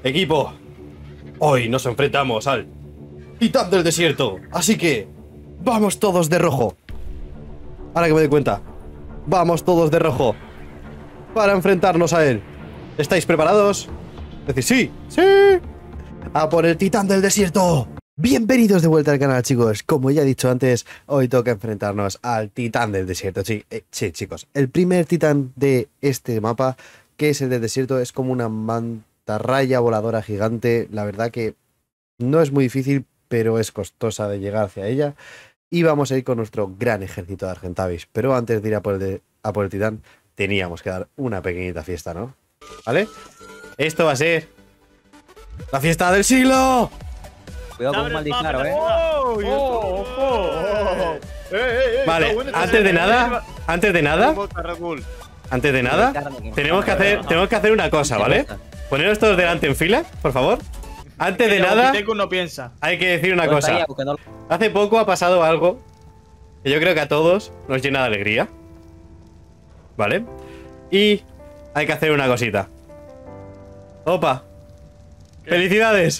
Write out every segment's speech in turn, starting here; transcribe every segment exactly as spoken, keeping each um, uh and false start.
Equipo, hoy nos enfrentamos al Titán del Desierto, así que vamos todos de rojo. Ahora que me doy cuenta, vamos todos de rojo para enfrentarnos a él. ¿Estáis preparados? Decid sí, sí. A por el Titán del Desierto. Bienvenidos de vuelta al canal, chicos. Como ya he dicho antes, hoy toca enfrentarnos al Titán del Desierto. Sí, eh, sí, chicos. El primer titán de este mapa, que es el del desierto, es como una mantarraya voladora gigante. La verdad que no es muy difícil, pero es costosa de llegar hacia ella. Y vamos a ir con nuestro gran ejército de Argentavis. Pero antes de ir a por el, de, a por el titán, teníamos que dar una pequeñita fiesta, ¿no? ¿Vale? Esto va a ser la fiesta del siglo. Cuidado con un maldisparo, eh. Oh, oh, oh, oh. Vale, antes de nada, antes de nada, antes de nada, tenemos que hacer, tenemos que hacer una cosa, ¿vale? Poneros todos delante en fila, por favor. Antes de nada, no piensa. hay que decir una cosa. Hace poco ha pasado algo que yo creo que a todos nos llena de alegría, ¿vale? Y hay que hacer una cosita. Opa, felicidades.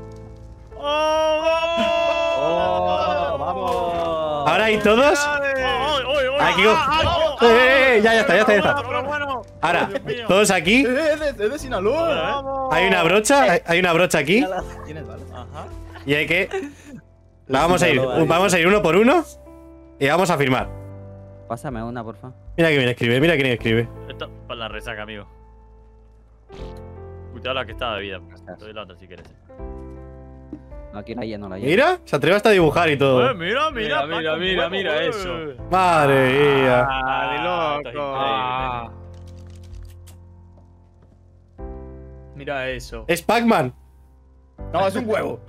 ¡Oh! ¡Vamos! Ahora hay todos. Aquí. Eh, eh, ya, ya está, ya está, ya está. Ahora, todos aquí. Es de Sinaloa. Hay una brocha, hay, hay una brocha aquí. Y hay que. La vamos a ir, vamos a ir uno por uno. Y vamos a firmar. Pásame una, porfa. Mira quién escribe, mira quién escribe. Esto para la resaca, amigo. Cuidado la que está bebida. Te doy la otra si quieres. No, aquí la lleno, la lleno. Mira, se atreve hasta a dibujar y todo. Eh, mira, mira, Mira, mira, mira, eh. eso. Madre mía. Ah, de esto es loco. increíble. Mira eso. Es Pac-Man. No, es un huevo.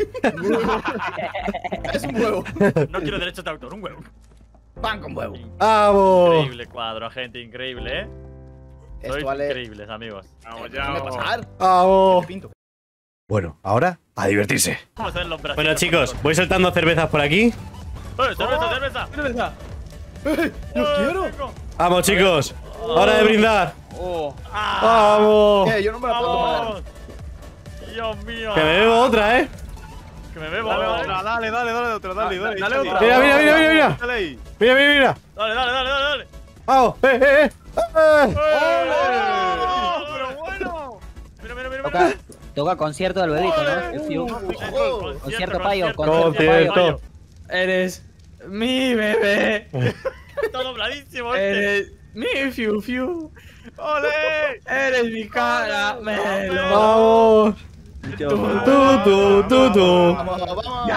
Es un huevo. No quiero derechos de autor, un huevo. Pan con huevo. ¡Vamos! Increíble cuadro, gente, increíble, eh. Sois Esto vale. increíbles, amigos. Vamos ya. Déjame pasar. ¡Vamos! Pinto. Bueno, ahora a divertirse. Vamos a hacer los brazos. Bueno, chicos, voy soltando cervezas por aquí. ¡Eh, cerveza, cerveza! cerveza! ¡Eh! ¡Yo quiero! Venga. Vamos, chicos. Hora de brindar. Oh. ¡Ah! ¡Vamos! Eh, yo no me la puedo tomar. ¡Vamos! ¡Dios mío! Que me bebo otra, ¿eh? Que me bebo Dale otra, otra, ¿eh? dale, dale, dale otra, dale, dale. Dale otra. Mira, mira, mira, mira, mira. Dale ahí. Mira, mira, mira. Dale, dale, dale, dale, dale. ¡Vamos! ¡Eh, eh, eh! ¡Eh! ¡Oh, pero bueno! Mira, mira, mira, Toca, mira. toca concierto del bebito, ¿no? Ole. El Fiu. Concierto, Concierto payo, concierto, concierto. payo. Eres mi bebé. Está dobladísimo este. Eres mi fiu fiu. ¡Ole! Eres mi caramelo. ¡Vamos! Yo- ¡Tú, tú, tú, tú! Vamos, vamos.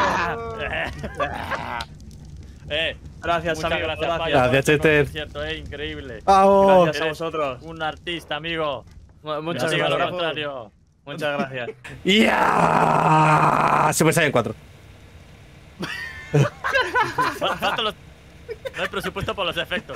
Eh, Gracias, muchas amigo. gracias, Gracias. Payo, Gracias, por este Chester. concierto, eh, increíble. ¡Vamos! Gracias a Eres vosotros. Un artista, amigo. Mu- Muchas Muchas gracias. Lo gracias. contrario. Muchas gracias. ¡Ya! Super Saiyan cuatro. Fa- faltan los- No hay presupuesto por los efectos.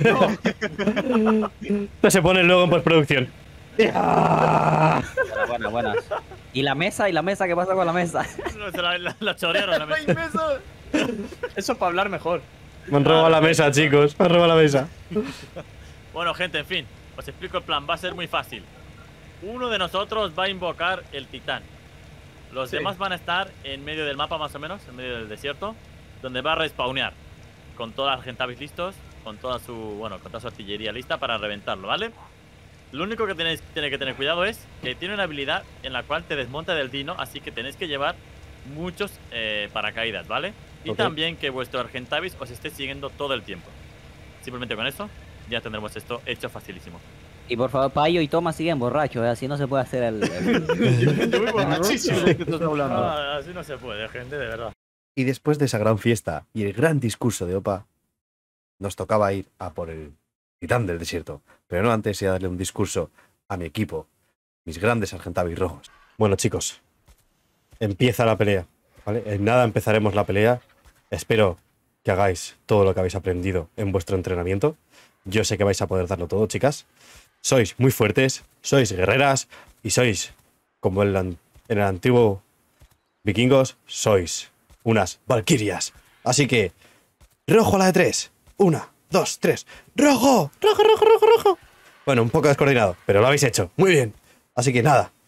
Esto se pone luego en postproducción. ¡Ya! Buenas, buenas. ¿Y la mesa? ¿Y la mesa? ¿Qué pasa con la mesa? No, se la, la, la chorearon la mesa. Eso es para hablar mejor. Me han robado la mesa, chicos. Me han robado la mesa. Bueno, gente, en fin. Os explico el plan. Va a ser muy fácil. Uno de nosotros va a invocar el titán. Los Sí. demás van a estar en medio del mapa, más o menos, en medio del desierto, donde va a respawnear. Con todas las Argentavis listos, con toda su, bueno, con toda su artillería lista para reventarlo, ¿vale? Lo único que tenéis tiene que tener cuidado es que tiene una habilidad en la cual te desmonta del dino, así que tenéis que llevar muchos eh, paracaídas, ¿vale? Y Ok. también que vuestro Argentavis os esté siguiendo todo el tiempo. Simplemente con eso ya tendremos esto hecho facilísimo. Y por favor, Payo y Toma siguen borrachos, ¿eh? Así no se puede hacer el... el- Yo voy borrachísimo. ¿Qué estás hablando? Ah, así no se puede, gente, de verdad. Y después de esa gran fiesta y el gran discurso de Opa, nos tocaba ir a por el Titán del Desierto. Pero no antes de darle un discurso a mi equipo, mis grandes Argentavis rojos. Bueno, chicos, empieza la pelea, ¿vale? En nada empezaremos la pelea. Espero que hagáis todo lo que habéis aprendido en vuestro entrenamiento. Yo sé que vais a poder darlo todo, chicas. Sois muy fuertes, sois guerreras y sois, como en, la- en el antiguo vikingos, sois unas valquirias. Así que, rojo a la de tres. Una, dos, tres. ¡Rojo! ¡Rojo, rojo, rojo, rojo! Bueno, un poco descoordinado, pero lo habéis hecho. Muy bien. Así que nada.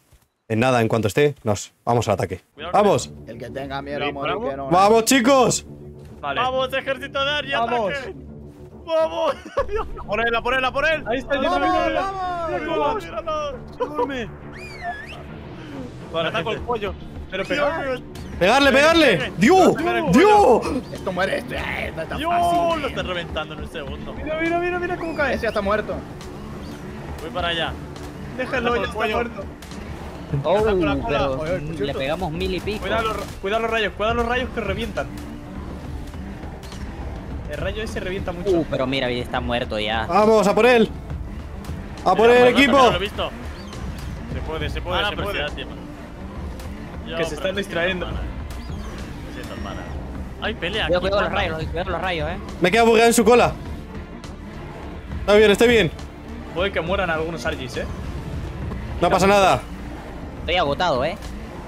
En nada, en cuanto esté, nos vamos al ataque. Cuidado, ¡Vamos! El que tenga miedo a ¿Sí, morir, bravo? que no. ¡Vamos, chicos! Vale. ¡Vamos, ejército de Arya! Vamos. ¡Ataque! ¡Vamos! A por él, a por él, a por él. Ahí está, ¡Vamos, míralo, míralo. vamos! ¡Míralo, míralo! Duerme. Vale, ataco el cuello. Pero pega. Dios, ¡Pegarle, pegarle! ¡Dios! ¡Dios! Esto muere, esto eh, no es tan Dios, fácil. lo está reventando en un segundo. Mira, mira, mira, mira cómo cae. Ese ya está muerto. Voy para allá. Déjalo, ya el está cuello. muerto. Oh, con la cola. pero Joder, por le cierto. pegamos mil y pico. Cuidado los, cuidado los rayos, cuidado los rayos que revientan. El rayo ese revienta mucho. Uh, pero mira, está muerto ya. ¡Vamos, a por él! ¡A por Mira, el Juan, equipo! también lo he visto. Se puede, se puede, Ah, no, se pero puede. sí da tiempo. Yo, Que se pero están me distrayendo. siento hermana. Me siento hermana. Hay pelea aquí. Cuidado, cuidado con los Juan. rayos, cuidado con los rayos, eh. Me he quedado bugueado en su cola. Está bien, está bien. Puede que mueran algunos Argis, eh. No pasa nada. Estoy agotado, eh.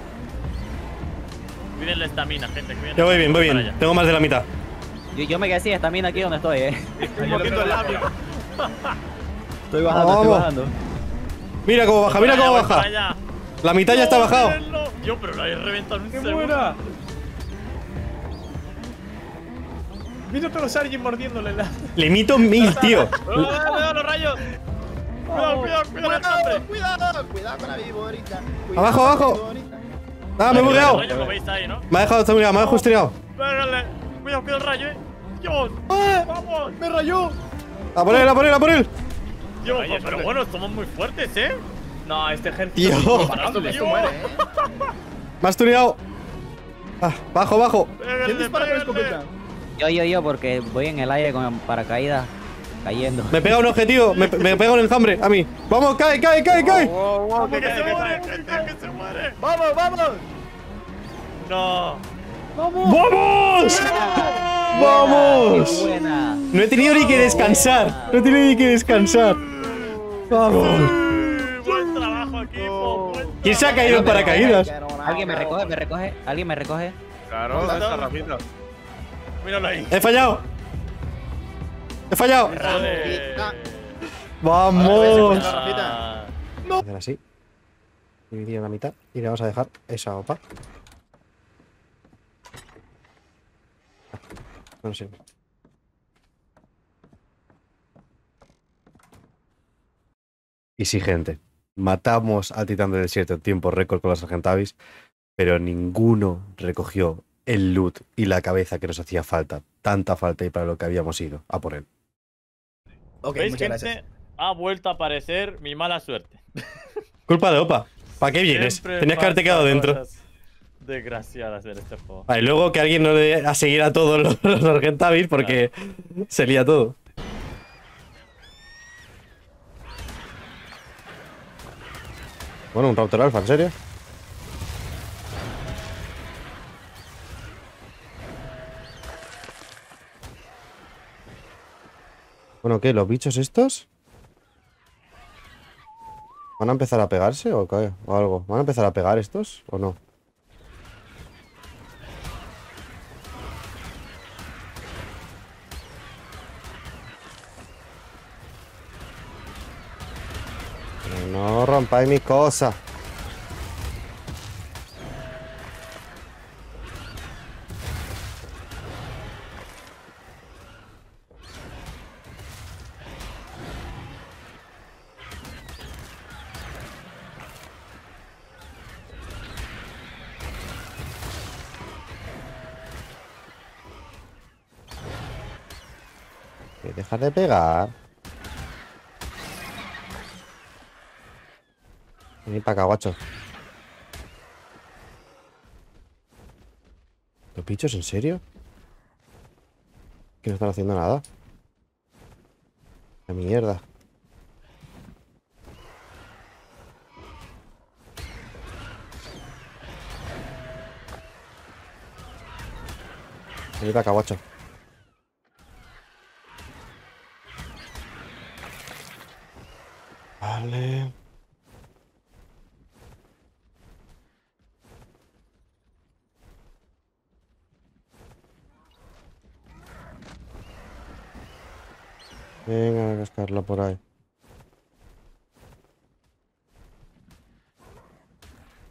Cuiden la estamina, gente. cuiden Yo la voy bien, voy estamina. bien. Tengo más de la mitad. Yo, yo me quedé sin estamina aquí donde estoy, eh. Estoy mordiendo el labio. Estoy bajando, estoy bajando. Mira cómo baja, mira Para cómo allá, voy para baja. allá. La mitad ya está No, bajado. mírenlo. Yo, pero lo he reventado en un ¡Que segundo. muera! Mira todos los Argis mordiéndole la. Le emito mil, tío. ¡Cuidado, cuidado, los rayos! Cuidado, cuidado, cuidado, el hambre. Cuidado, cuidado con la viborita. Abajo, abajo. Ah, me he bugueado. El rayo que veis ahí, ¿no? Me ha dejado esta mirada, me ha justineado. Pégale. Cuidado, cuidado el rayo, eh. Dios. Vamos. ¡Me rayó! A por él, a por él, a por él. Dios, Rayo, pero hombre. bueno, somos muy fuertes, ¿eh? No, este ejército. Tío. es Esto, imparable. esto muere, eh. Me has tuneado. Ah, bajo, bajo. Pégale, ¿Quién dispara con pégale. escopeta? Yo, yo, yo, porque voy en el aire con paracaídas cayendo. Me pega un objetivo, me, me pega un enjambre a mí. Vamos, cae, cae, cae, cae. Wow, wow, Que que se cae, que muere, cae. gente, que se muere. ¡Vamos, vamos! No. ¡Vamos! ¡Qué ¡Vamos! buena! No he tenido ni que descansar. No he tenido ni que descansar. Vamos. Buen trabajo, equipo. buen ¿Quién se ha trabajo. caído en paracaídas? Alguien me recoge, me recoge, alguien me recoge. Claro, esta rapita. Míralo ahí. He fallado. He fallado. Vale. Vamos. Ah, Hacer así. Dividir en la mitad. Y le vamos a dejar esa opa. No sirve. Y sí, gente. Matamos al titán del desierto en tiempo récord con los Argentavis, pero ninguno recogió el loot y la cabeza que nos hacía falta. Tanta falta y para lo que habíamos ido a por él. Ok, ¿Veis, muchas gente? gracias. Ha vuelto a aparecer mi mala suerte. Culpa de Opa. ¿Para qué vienes? Siempre Tenías que haberte quedado pasan dentro. cosas desgraciadas en este juego. Vale, luego que alguien no le dé a seguir a todos los, los Argentavis porque se lía todo. Bueno, un router alfa, ¿en serio? Bueno, ¿qué? ¿Los bichos estos? ¿Van a empezar a pegarse o qué? O algo. ¿Van a empezar a pegar estos o no? Pero no rompáis mis cosas. Dejar de pegar. Vení para acá, guacho. ¿Los bichos en serio? Que no están haciendo nada. La mierda. Vení para acá, guacho. Vale. Venga a cascarla por ahí.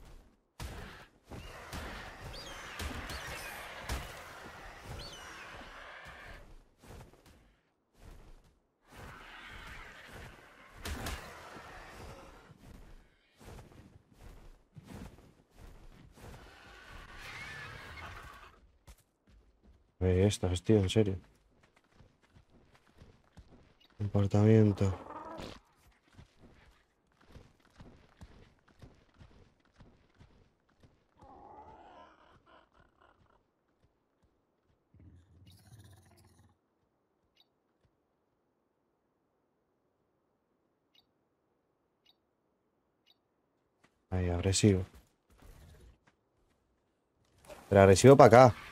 Ve estos, tío, en serio. Comportamiento. Ahí, agresivo. Pero agresivo para acá.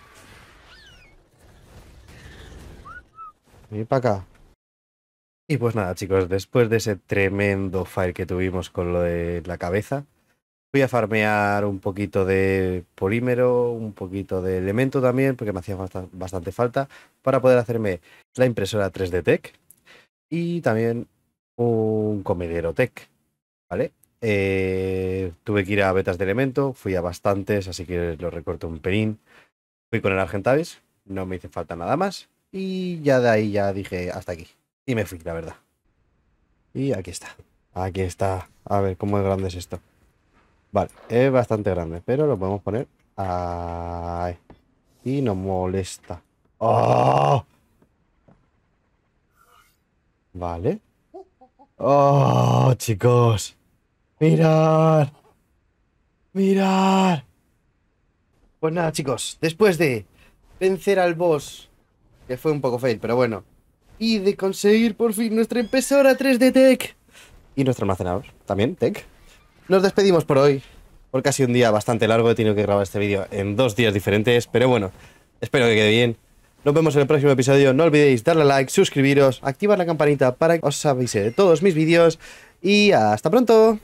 Y para acá. Y pues nada, chicos, después de ese tremendo fail que tuvimos con lo de la cabeza, fui a farmear un poquito de polímero, un poquito de elemento también, porque me hacía bast- bastante falta, para poder hacerme la impresora tres D Tech y también un comedero Tech, ¿vale? Eh, tuve que ir a betas de elemento, fui a bastantes, así que lo recorto un pelín. Fui con el Argentavis, no me hizo falta nada más, y ya de ahí ya dije hasta aquí. Y me fui, la verdad. Y aquí está. Aquí está. A ver, ¿cómo es grande es esto? Vale, es bastante grande, pero lo podemos poner ahí. Y nos molesta. ¡Oh! Vale. ¡Oh, chicos! ¡Mirad! ¡Mirad! Pues nada, chicos, después de vencer al boss, que fue un poco fail, pero bueno, y de conseguir por fin nuestra impresora tres D Tech y nuestro almacenador, también Tech, nos despedimos por hoy, porque ha sido un día bastante largo, he tenido que grabar este vídeo en dos días diferentes, pero bueno, espero que quede bien. Nos vemos en el próximo episodio, no olvidéis darle a like, suscribiros, activar la campanita para que os avise de todos mis vídeos y hasta pronto.